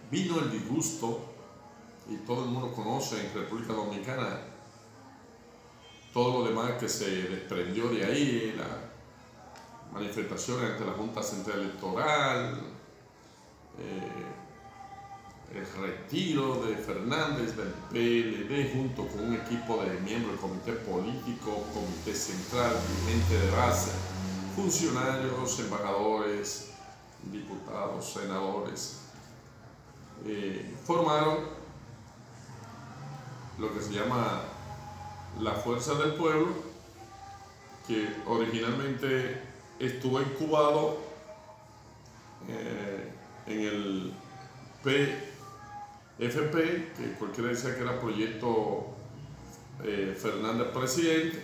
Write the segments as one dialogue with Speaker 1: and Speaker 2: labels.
Speaker 1: vino el disgusto, y todo el mundo conoce en República Dominicana todo lo demás que se desprendió de ahí, las manifestaciones ante la Junta Central Electoral, el retiro de Fernández del PLD junto con un equipo de miembros del comité político, comité central, dirigente de base, funcionarios, embajadores, diputados, senadores, formaron lo que se llama la Fuerza del Pueblo, que originalmente estuvo incubado en el PFP, que cualquiera decía que era Proyecto Fernández Presidente,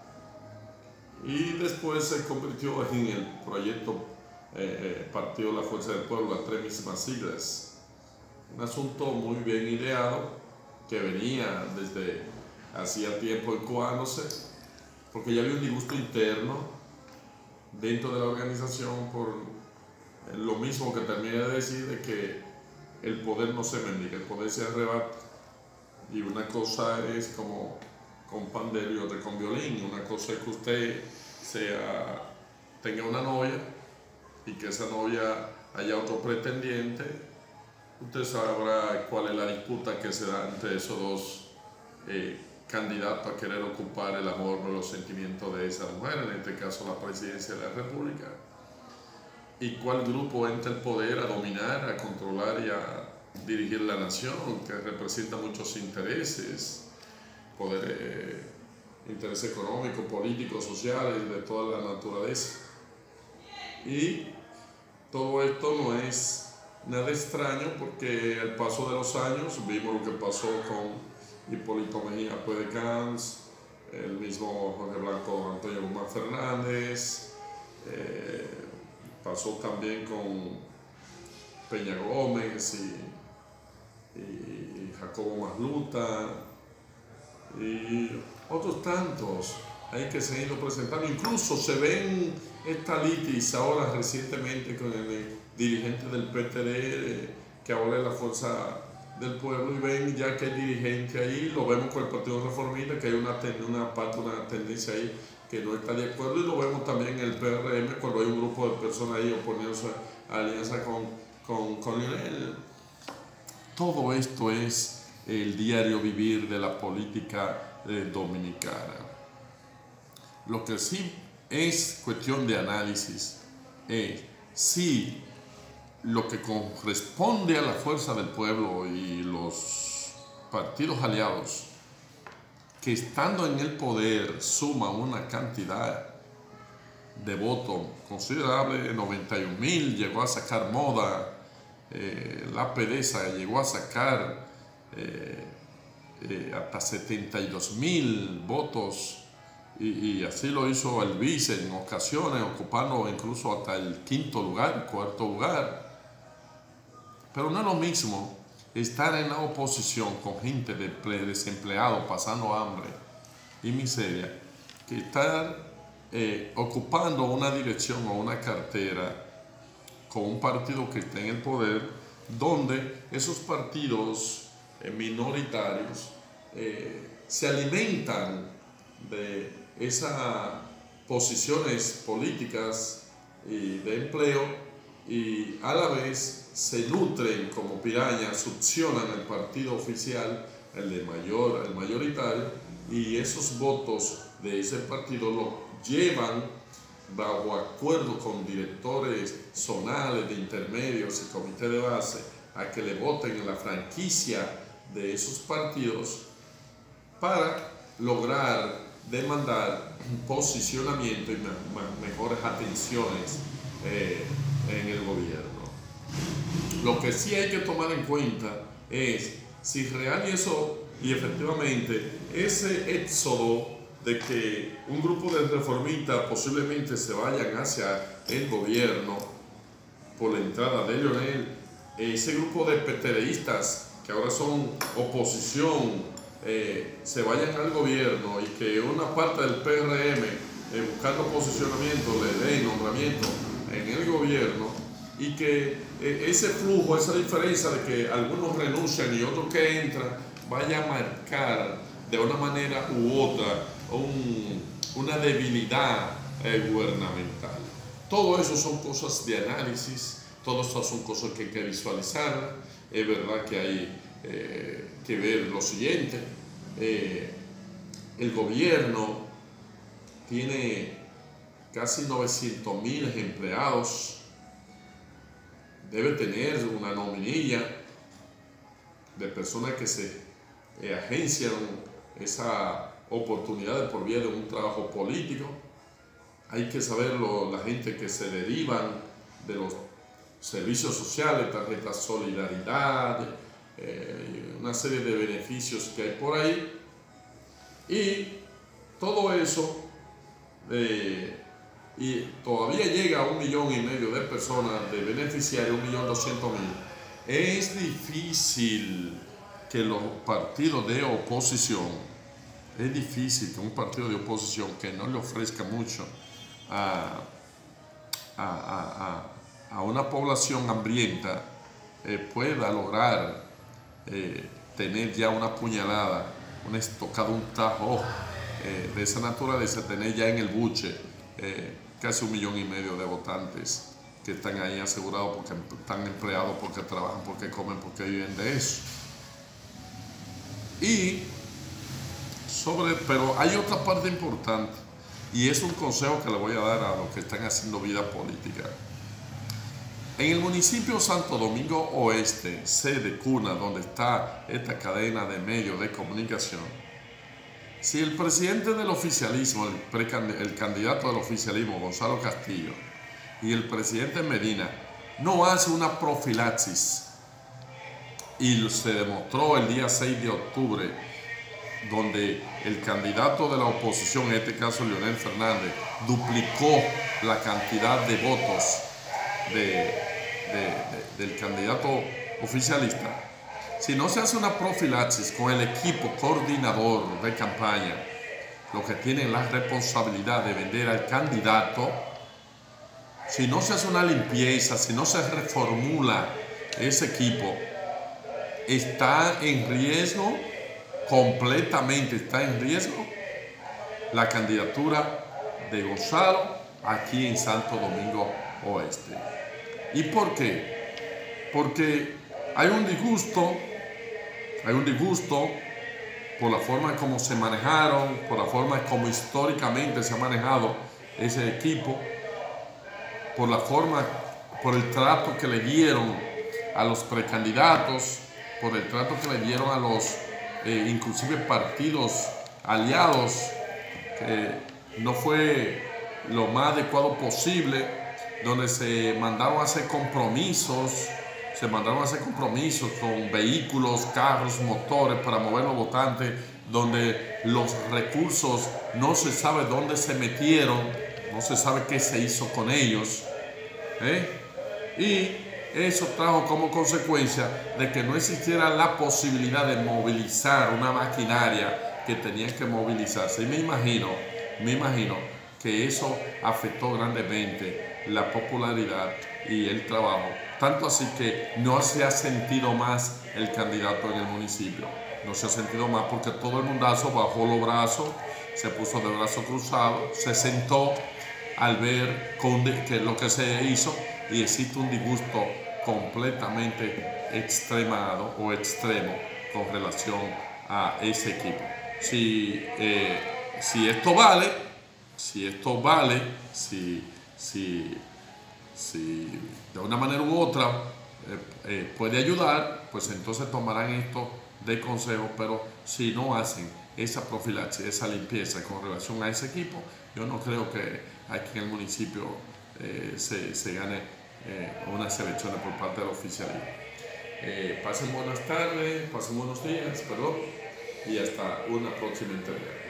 Speaker 1: y después se convirtió en el Proyecto Partido La Fuerza del Pueblo, las tres mismas siglas. Un asunto muy bien ideado que venía desde hacía tiempo incubándose, porque ya había un disgusto interno dentro de la organización por lo mismo que terminé de decir, de que el poder no se mendiga, el poder se arrebata. Y una cosa es como con pandero y otra con violín. Una cosa es que usted tenga una novia y que esa novia haya otro pretendiente. Usted sabrá cuál es la disputa que se da entre esos dos candidatos a querer ocupar el amor o los sentimientos de esa mujer, en este caso la presidencia de la República. Y cuál grupo entra el poder a dominar, a controlar y a dirigir la nación, que representa muchos intereses, intereses económicos, políticos, sociales, de toda la naturaleza. Y todo esto no es nada extraño, porque al paso de los años vimos lo que pasó con Hipólito Mejía Puedecanz, el mismo Jorge Blanco Antonio Guzmán Fernández, pasó también con Peña Gómez y Jacobo Masluta y otros tantos hay que se han ido presentando. Incluso se ven esta litis ahora recientemente con el dirigente del PTD, que ahora es la Fuerza del Pueblo, y ven ya que hay dirigente ahí, lo vemos con el Partido Reformista, que hay una tendencia ahí que no está de acuerdo, y lo vemos también en el PRM cuando hay un grupo de personas ahí oponiéndose a alianza con Lionel. Todo esto es el diario vivir de la política dominicana. Lo que sí es cuestión de análisis es si lo que corresponde a la Fuerza del Pueblo y los partidos aliados, que estando en el poder suman una cantidad de votos considerable, 91.000 llegó a sacar Moda, la PDESA llegó a sacar hasta 72.000 votos, y así lo hizo el vice en ocasiones, ocupando incluso hasta el quinto lugar, cuarto lugar. Pero no es lo mismo estar en la oposición con gente desempleado, pasando hambre y miseria, que estar ocupando una dirección o una cartera con un partido que está en el poder, donde esos partidos minoritarios se alimentan de esas posiciones políticas y de empleo, y a la vez se nutren como pirañas, succionan el partido oficial, el mayoritario, y esos votos de ese partido lo llevan bajo acuerdo con directores zonales, de intermedios y comité de base, a que le voten en la franquicia de esos partidos para lograr demandar posicionamiento y mejores atenciones en el gobierno. Lo que sí hay que tomar en cuenta es si real y efectivamente ese éxodo de que un grupo de reformistas posiblemente se vayan hacia el gobierno por la entrada de Lionel, ese grupo de PTDistas que ahora son oposición, se vayan al gobierno, y que una parte del PRM buscando posicionamiento le dé nombramiento en el gobierno, y que ese flujo, esa diferencia de que algunos renuncian y otros que entran, vaya a marcar de una manera u otra una debilidad gubernamental. Todo eso son cosas de análisis, todo eso son cosas que hay que visualizar. Es verdad que hay que ver lo siguiente. El gobierno tiene casi 900.000 empleados, debe tener una nominilla de personas que se agencian esa oportunidad de por vía de un trabajo político. Hay que saberlo, la gente que se derivan de los servicios sociales, tarjetas solidaridad, una serie de beneficios que hay por ahí, y todo eso y todavía llega a 1,5 millones de personas, de beneficiarios, 1.200.000. Es difícil que los partidos de oposición, es difícil que un partido de oposición que no le ofrezca mucho a una población hambrienta pueda lograr tener ya una puñalada, una estocada, un tajo de esa naturaleza, tener ya en el buche casi 1,5 millones de votantes que están ahí asegurados porque están empleados, porque trabajan, porque comen, porque viven de eso. Pero hay otra parte importante, y es un consejo que le voy a dar a los que están haciendo vida política. En el municipio Santo Domingo Oeste, sede cuna donde está esta cadena de medios de comunicación, si el presidente del oficialismo, el candidato del oficialismo, Gonzalo Castillo, y el presidente Medina no hace una profilaxis, y se demostró el día 6 de octubre, donde el candidato de la oposición, en este caso Leonel Fernández, duplicó la cantidad de votos del candidato oficialista. Si no se hace una profilaxis con el equipo coordinador de campaña, los que tienen la responsabilidad de vender al candidato, si no se hace una limpieza, si no se reformula ese equipo, está en riesgo, completamente está en riesgo, la candidatura de Gonzalo aquí en Santo Domingo Oeste. ¿Y por qué? Porque hay un disgusto por la forma como se manejaron, por la forma como históricamente se ha manejado ese equipo, por el trato que le dieron a los precandidatos, por el trato que le dieron a los inclusive partidos aliados, que no fue lo más adecuado posible, donde se mandaron a hacer compromisos con vehículos, carros, motores para mover los votantes, donde los recursos no se sabe dónde se metieron, no se sabe qué se hizo con ellos, y eso trajo como consecuencia de que no existiera la posibilidad de movilizar una maquinaria que tenía que movilizarse. Y me imagino que eso afectó grandemente la popularidad y el trabajo, tanto así que no se ha sentido más el candidato en el municipio, no se ha sentido más porque todo el mundazo bajó los brazos, se puso de brazos cruzados, se sentó al ver que lo que se hizo, y existe un disgusto completamente extremado o extremo con relación a ese equipo. Si esto vale, si de una manera u otra puede ayudar, pues entonces tomarán esto de consejo. Pero si no hacen esa profilaxis, esa limpieza con relación a ese equipo, yo no creo que aquí en el municipio se gane unas elecciones por parte del oficialismo. Pasen buenas tardes, pasen buenos días, y hasta una próxima entrega.